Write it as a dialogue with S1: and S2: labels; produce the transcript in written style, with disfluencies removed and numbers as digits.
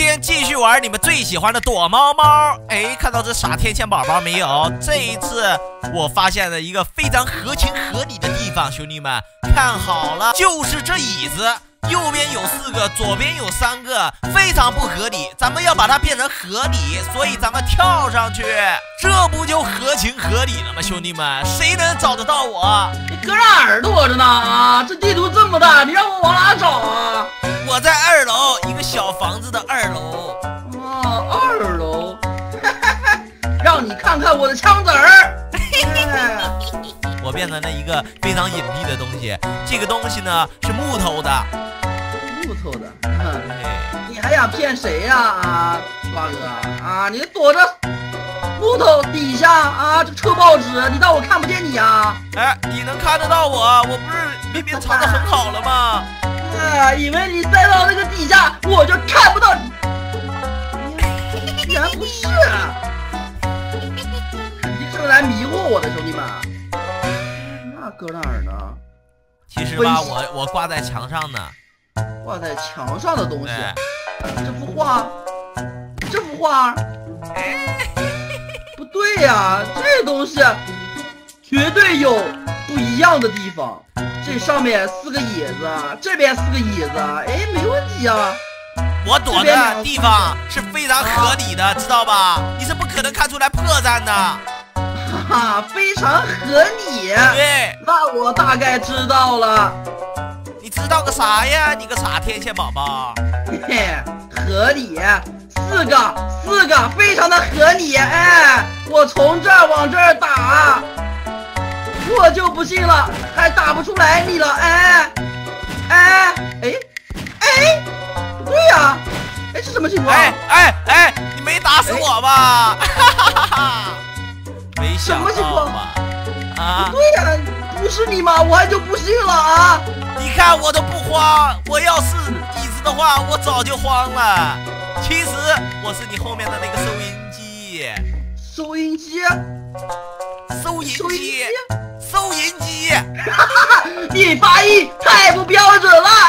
S1: 天继续玩你们最喜欢的躲猫猫。哎，看到这傻天线宝宝没有？这一次我发现了一个非常合情合理的地方，兄弟们看好了，就是这椅子。右边有4个，左边有3个，非常不合理。咱们要把它变成合理，所以咱们跳上去，这不就合情合理了吗？兄弟们，谁能找得到我？
S2: 你搁哪儿躲着呢？啊，这地图这么大，你让我往哪找啊？
S1: 我在2楼，一个小房子的2楼。
S2: 哦，2楼，让你看看我的枪子儿。
S1: 我变成了一个非常隐蔽的东西，这个东西呢是木头的。
S2: 木头的，你还想骗谁呀？啊，瓜哥啊，你躲着木头底下啊，这车报纸，你当我看不见你啊？
S1: 哎，你能看得到我？我不是明明藏得很好了吗？
S2: 以为你塞到那个底下，我就看不到你。居然不是，肯定是来迷惑我的，兄弟们。那搁哪儿呢？
S1: 其实吧，我挂在墙上呢。
S2: 挂在墙上的东西，这幅画，不对呀，这东西绝对有不一样的地方。这上面4个椅子，这边4个椅子，哎，没问题啊。
S1: 我躲的地方是非常合理的，知道吧？你是不可能看出来破绽的。
S2: 哈哈，非常合理。
S1: 对，
S2: 那我大概知道了。
S1: 你知道个啥呀？你个傻天线宝宝。
S2: 嘿嘿，合理，4个，非常的合理。哎，我从这儿往这儿打，我就不信了，还打不出来你了。哎，不对呀，哎，是什么情况？
S1: 哎，你没打死我吧？没想到吧？
S2: 不对呀，不是你吗？我还就不信了啊！
S1: 你看我都不慌，我要是椅子的话，我早就慌了。其实我是你后面的那个收音机。
S2: 收音机？
S1: 哈哈，
S2: 你发音太不标准了！